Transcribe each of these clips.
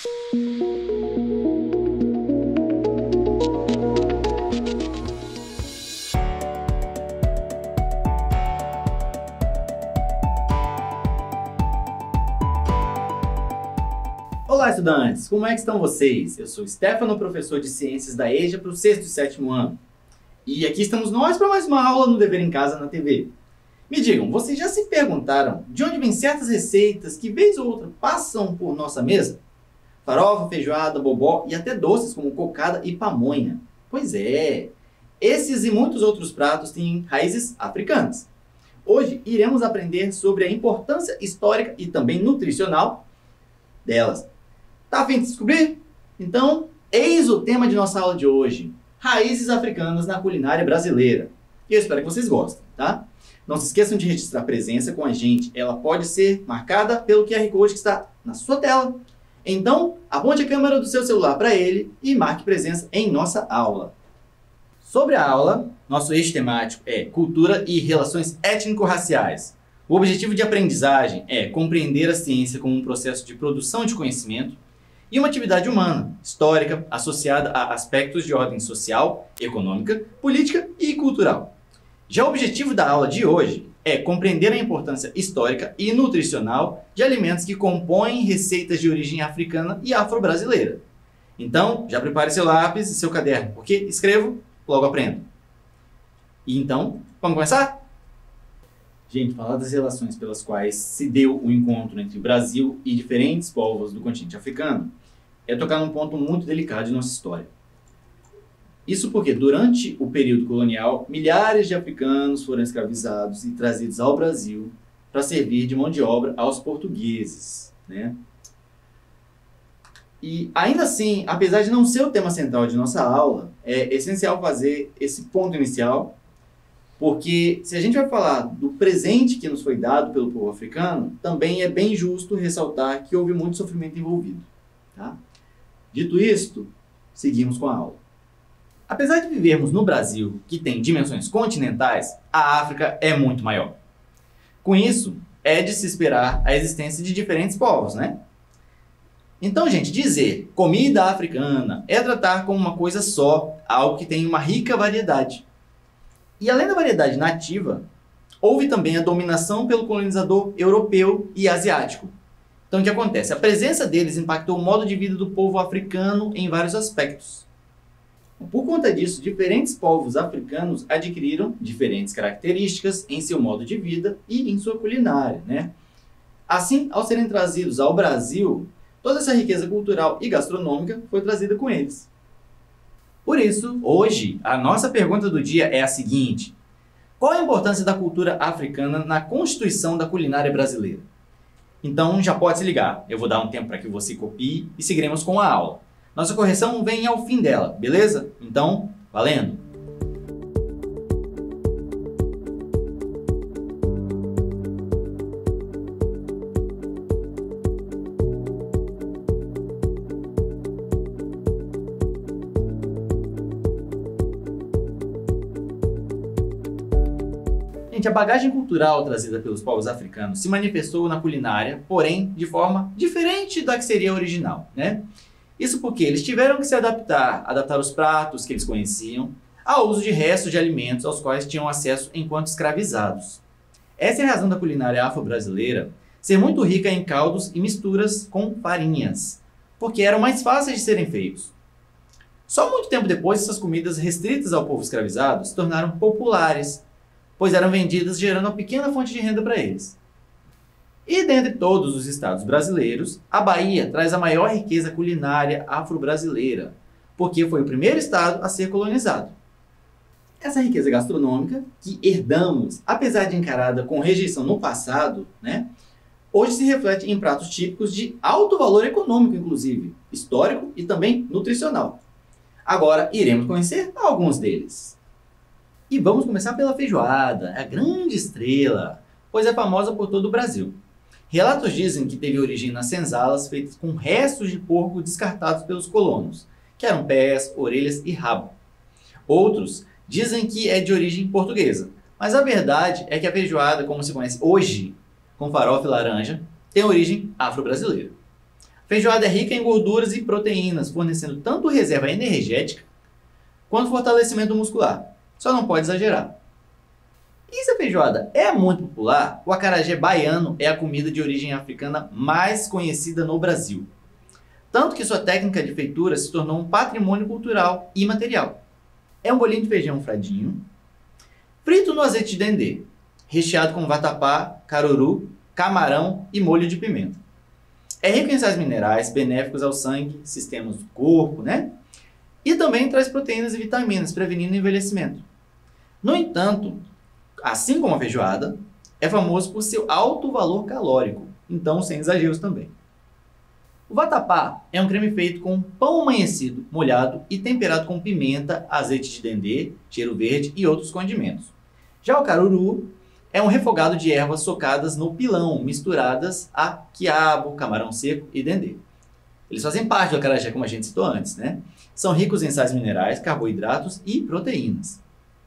Olá, estudantes! Como é que estão vocês? Eu sou Stefano, professor de Ciências da EJA para o 6º e 7º ano. E aqui estamos nós para mais uma aula no Dever em Casa na TV. Me digam, vocês já se perguntaram de onde vêm certas receitas que, vez ou outra, passam por nossa mesa? Farofa, feijoada, bobó e até doces como cocada e pamonha. Pois é, esses e muitos outros pratos têm raízes africanas. Hoje iremos aprender sobre a importância histórica e também nutricional delas. Tá a fim de descobrir? Então, eis o tema de nossa aula de hoje: raízes africanas na culinária brasileira. E eu espero que vocês gostem, tá? Não se esqueçam de registrar presença com a gente. Ela pode ser marcada pelo QR Code que está na sua tela. Então, aponte a câmera do seu celular para ele e marque presença em nossa aula. Sobre a aula, nosso eixo temático é cultura e relações étnico-raciais. O objetivo de aprendizagem é compreender a ciência como um processo de produção de conhecimento e uma atividade humana, histórica, associada a aspectos de ordem social, econômica, política e cultural. Já o objetivo da aula de hoje é compreender a importância histórica e nutricional de alimentos que compõem receitas de origem africana e afro-brasileira. Então, já prepare seu lápis e seu caderno, porque escrevo, logo aprendo. E então, vamos começar? Gente, falar das relações pelas quais se deu o encontro entre o Brasil e diferentes povos do continente africano é tocar num ponto muito delicado de nossa história. Isso porque, durante o período colonial, milhares de africanos foram escravizados e trazidos ao Brasil para servir de mão de obra aos portugueses, né? E ainda assim, apesar de não ser o tema central de nossa aula, é essencial fazer esse ponto inicial, porque se a gente vai falar do presente que nos foi dado pelo povo africano, também é bem justo ressaltar que houve muito sofrimento envolvido, tá? Dito isto, seguimos com a aula. Apesar de vivermos no Brasil, que tem dimensões continentais, a África é muito maior. Com isso, é de se esperar a existência de diferentes povos, né? Então, gente, dizer comida africana é tratar como uma coisa só, algo que tem uma rica variedade. E além da variedade nativa, houve também a dominação pelo colonizador europeu e asiático. Então, o que acontece? A presença deles impactou o modo de vida do povo africano em vários aspectos. Por conta disso, diferentes povos africanos adquiriram diferentes características em seu modo de vida e em sua culinária, né? Assim, ao serem trazidos ao Brasil, toda essa riqueza cultural e gastronômica foi trazida com eles. Por isso, hoje, a nossa pergunta do dia é a seguinte: qual a importância da cultura africana na constituição da culinária brasileira? Então, já pode se ligar. Eu vou dar um tempo para que você copie e seguiremos com a aula. Nossa correção vem ao fim dela, beleza? Então, valendo! Gente, a bagagem cultural trazida pelos povos africanos se manifestou na culinária, porém de forma diferente da que seria original, né? Isso porque eles tiveram que se adaptar os pratos que eles conheciam ao uso de restos de alimentos aos quais tinham acesso enquanto escravizados. Essa é a razão da culinária afro-brasileira ser muito rica em caldos e misturas com farinhas, porque eram mais fáceis de serem feitos. Só muito tempo depois, essas comidas restritas ao povo escravizado se tornaram populares, pois eram vendidas gerando uma pequena fonte de renda para eles. E dentre todos os estados brasileiros, a Bahia traz a maior riqueza culinária afro-brasileira, porque foi o primeiro estado a ser colonizado. Essa riqueza gastronômica, que herdamos, apesar de encarada com rejeição no passado, né, hoje se reflete em pratos típicos de alto valor econômico, inclusive, histórico e também nutricional. Agora iremos conhecer alguns deles. E vamos começar pela feijoada, a grande estrela, pois é famosa por todo o Brasil. Relatos dizem que teve origem nas senzalas feitas com restos de porco descartados pelos colonos, que eram pés, orelhas e rabo. Outros dizem que é de origem portuguesa, mas a verdade é que a feijoada, como se conhece hoje, com farofa e laranja, tem origem afro-brasileira. A Feijoada é rica em gorduras e proteínas, fornecendo tanto reserva energética quanto fortalecimento muscular. Só não pode exagerar. E se a feijoada é muito popular, o acarajé baiano é a comida de origem africana mais conhecida no Brasil. Tanto que sua técnica de feitura se tornou um patrimônio cultural e material. É um bolinho de feijão fradinho, frito no azeite de dendê, recheado com vatapá, caruru, camarão e molho de pimenta. É rico em sais minerais benéficos ao sangue, sistemas do corpo, né? E também traz proteínas e vitaminas, prevenindo o envelhecimento. No entanto, assim como a feijoada, é famoso por seu alto valor calórico, então sem exageros também. O vatapá é um creme feito com pão amanhecido, molhado e temperado com pimenta, azeite de dendê, cheiro verde e outros condimentos. Já o caruru é um refogado de ervas socadas no pilão, misturadas a quiabo, camarão seco e dendê. Eles fazem parte do acarajé, como a gente citou antes, né? São ricos em sais minerais, carboidratos e proteínas.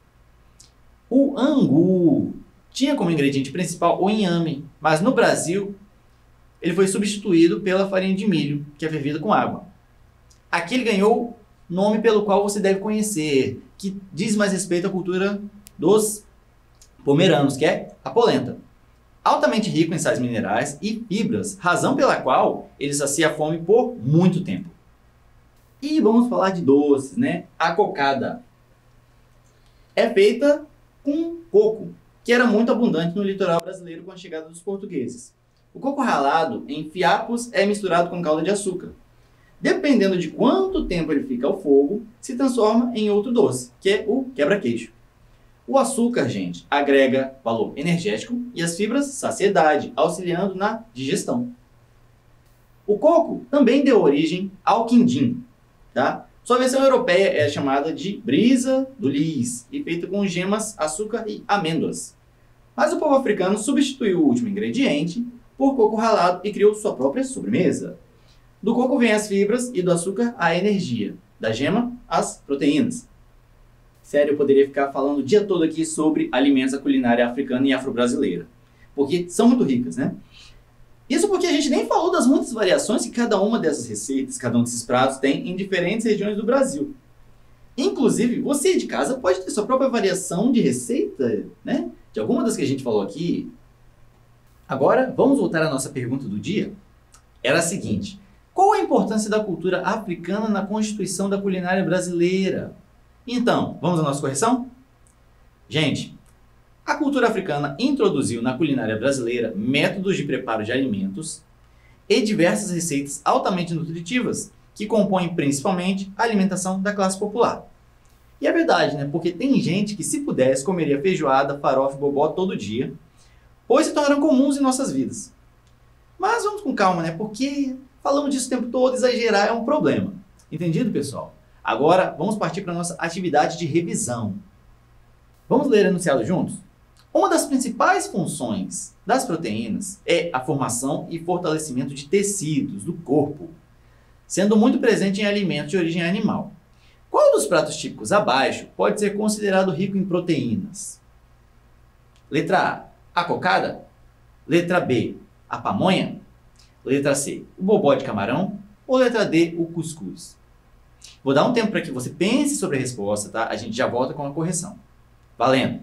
O angu tinha como ingrediente principal o inhame, mas no Brasil ele foi substituído pela farinha de milho, que é fervida com água. Aqui ele ganhou nome pelo qual você deve conhecer, que diz mais respeito à cultura dos pomeranos, que é a polenta. Altamente rico em sais minerais e fibras, razão pela qual ele sacia a fome por muito tempo. E vamos falar de doces, né? A cocada é feita com coco, que era muito abundante no litoral brasileiro com a chegada dos portugueses. O coco ralado em fiapos é misturado com calda de açúcar. Dependendo de quanto tempo ele fica ao fogo, se transforma em outro doce, que é o quebra-queixo. O açúcar, gente, agrega valor energético e as fibras, saciedade, auxiliando na digestão. O coco também deu origem ao quindim, tá? Sua versão europeia é chamada de brisa do lis e feita com gemas, açúcar e amêndoas. Mas o povo africano substituiu o último ingrediente por coco ralado e criou sua própria sobremesa. Do coco vem as fibras e do açúcar a energia, da gema as proteínas. Sério, eu poderia ficar falando o dia todo aqui sobre alimentos da culinária africana e afro-brasileira, porque são muito ricas, né? Isso porque a gente nem falou das muitas variações que cada uma dessas receitas, cada um desses pratos tem em diferentes regiões do Brasil. Inclusive, você de casa pode ter sua própria variação de receita, né? De alguma das que a gente falou aqui. Agora, vamos voltar à nossa pergunta do dia? Era a seguinte: qual a importância da cultura africana na constituição da culinária brasileira? Então, vamos à nossa correção? Gente, a cultura africana introduziu na culinária brasileira métodos de preparo de alimentos e diversas receitas altamente nutritivas que compõem principalmente a alimentação da classe popular. E é verdade, né? Porque tem gente que, se pudesse, comeria feijoada, farofa e bobó todo dia, pois se tornaram comuns em nossas vidas. Mas vamos com calma, né? Porque falamos disso o tempo todo, exagerar é um problema. Entendido, pessoal? Agora, vamos partir para a nossa atividade de revisão. Vamos ler o enunciado juntos? Uma das principais funções das proteínas é a formação e fortalecimento de tecidos do corpo, sendo muito presente em alimentos de origem animal. Qual dos pratos típicos abaixo pode ser considerado rico em proteínas? Letra A cocada? Letra B, a pamonha? Letra C, o bobó de camarão? Ou letra D, o cuscuz? Vou dar um tempo para que você pense sobre a resposta, tá? A gente já volta com a correção. Valendo!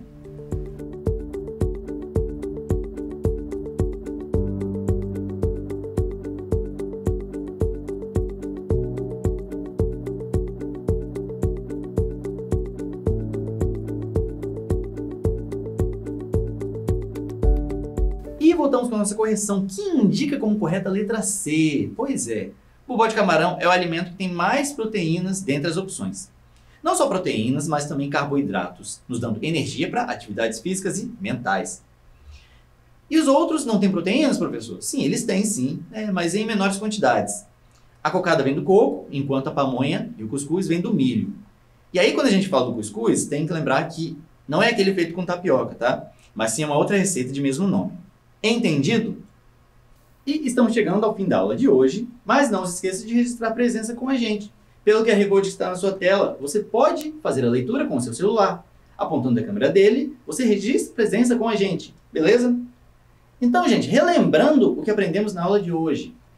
E voltamos com a nossa correção, que indica como correta a letra C. Pois é, o bobó de camarão é o alimento que tem mais proteínas dentre as opções. Não só proteínas, mas também carboidratos, nos dando energia para atividades físicas e mentais. E os outros não têm proteínas, professor? Sim, eles têm sim, mas em menores quantidades. A cocada vem do coco, enquanto a pamonha e o cuscuz vêm do milho. E aí, quando a gente fala do cuscuz, tem que lembrar que não é aquele feito com tapioca, tá? Mas sim uma outra receita de mesmo nome. Entendido? E estamos chegando ao fim da aula de hoje, mas não se esqueça de registrar a presença com a gente. Pelo QR Code que está na sua tela, você pode fazer a leitura com o seu celular. Apontando a câmera dele, você registra presença com a gente, beleza? Então, gente, relembrando o que aprendemos na aula de hoje.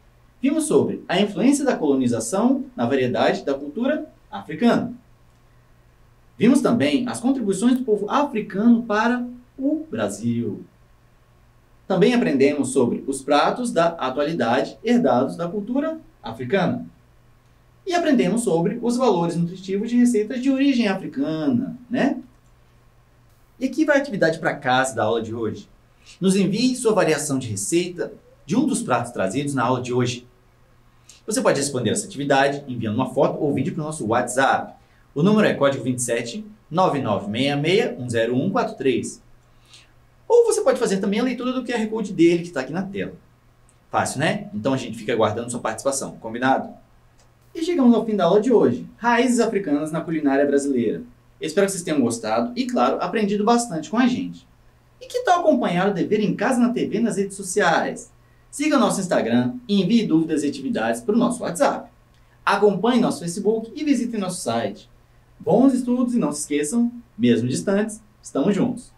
Vimos sobre a influência da colonização na variedade da cultura africana. Vimos também as contribuições do povo africano para o Brasil. Também aprendemos sobre os pratos da atualidade herdados da cultura africana. E aprendemos sobre os valores nutritivos de receitas de origem africana, né? E aqui vai a atividade para casa da aula de hoje. Nos envie sua variação de receita de um dos pratos trazidos na aula de hoje. Você pode responder essa atividade enviando uma foto ou vídeo para o nosso WhatsApp. O número é código 27 9966 10143. Ou você pode fazer também a leitura do QR Code dele que está aqui na tela. Fácil, né? Então a gente fica aguardando sua participação, combinado? E chegamos ao fim da aula de hoje. Raízes africanas na culinária brasileira. Eu espero que vocês tenham gostado e, claro, aprendido bastante com a gente. E que tal acompanhar o Dever em Casa na TV nas redes sociais? Siga nosso Instagram e envie dúvidas e atividades para o nosso WhatsApp. Acompanhe nosso Facebook e visite nosso site. Bons estudos e não se esqueçam, mesmo distantes, estamos juntos.